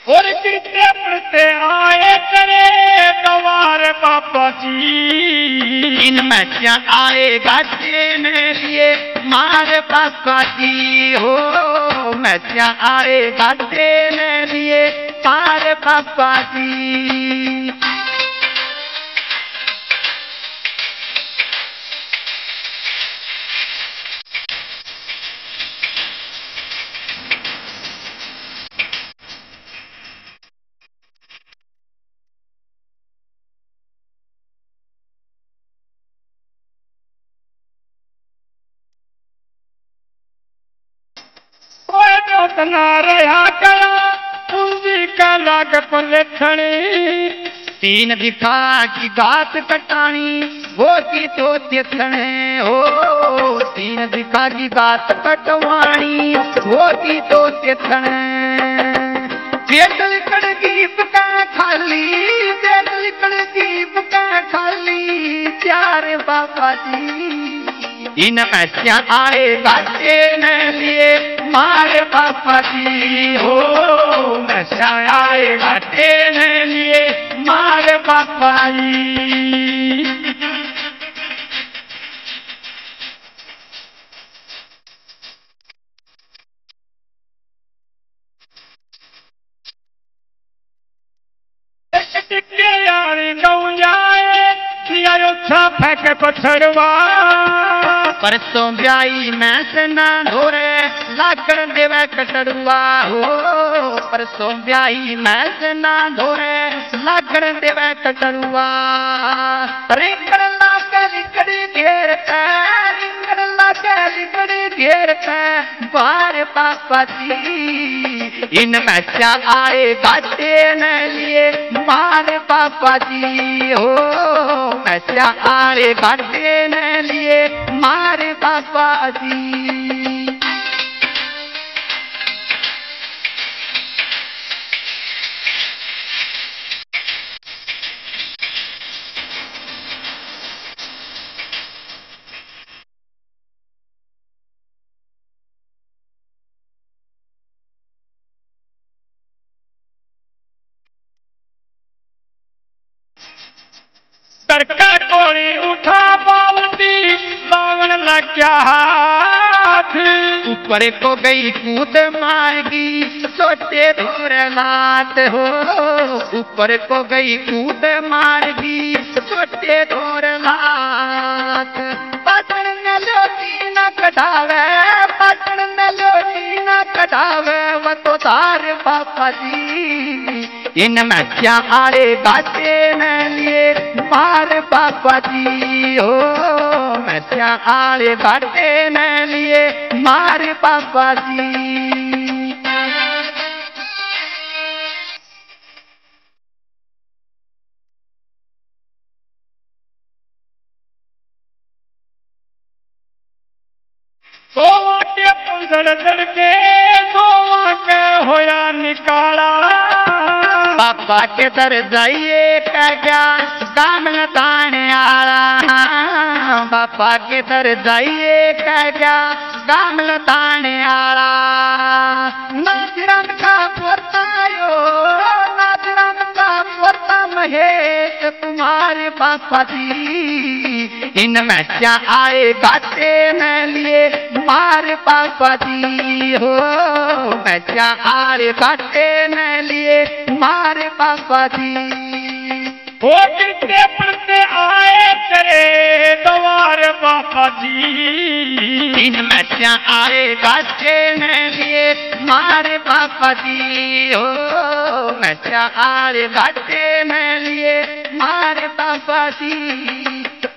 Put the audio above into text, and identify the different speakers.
Speaker 1: और कितने पढ़ते आए तेरे द्वार बाबा जी।
Speaker 2: इन मैचा आएगा तेरे लिए मारे बाबा जी हो। मैचा आएगा तेरे लिए मारे बाबा जी।
Speaker 1: तना रहा करा पूंजी का लाग पलखणी।
Speaker 2: तीन दिखा की गात कटानी वो की तो तिथने हो। तीन दिखा की गात कटवानी वो की तो तिथने। लिकड़ की पका खाली लिकड़ की पका खाली प्यारे बाबा जी। इन मैचा आएगा तेरे लिए मारे बाबा जी हो। मैचा आएगा तेरे लिए मारे बाबा जी।
Speaker 1: यारी गौ जाए फेंक पछड़वा।
Speaker 2: परसों ब्याई मैं से ना धोरे लागण देवे कटड़ुआ हो। परसों ब्याई मैं से ना धोरे लागण देवे कटड़ुआ। रिंगण लागे लिकड़ी घेर रिंगण लागे लिकड़ी घेर बार बाबा जी। इन मैचा आएगा तेरे लिए मार बाबा जी हो। मैचा आएगा तेरे लिए मारे बाबा जी।
Speaker 1: करकर कोड़ी उठा बावती बावन लग गया हाथ।
Speaker 2: ऊपर को गई कूद मारगी सोचे धोरनाथ हो। ऊपर को गई कूद मारगी सोचे धोरनाथ। पटन में लोटी न कटावे पटन में लोटी न कटावे वो तो तार बाबा जी। इन मैचा आएगा तेरे लिए मार बाबा जी हो। मैचा आएगा तेरे लिए मार बाबा जी।
Speaker 1: गोवा के पंजड़ के गोवा के होया निकाला।
Speaker 2: बाबा के दर जाइए क्या काम ताने आला। बाबा के दर जाइए क्या काम ताने आला। नाचरन का पोतायो नाचरन का पोता महेश कुमार बाबा जी। इन मैचा आएगा तेरे लिए मार बाबा जी हो। मैचा आएगा तेरे लिए मार बाबा जी।
Speaker 1: वो कितने पढ़ते आए तेरे द्वार बाबा जी।
Speaker 2: इन मैचा आएगा तेरे लिए मार बाबा जी हो। मैचा आएगा तेरे लिए मार बाबा जी।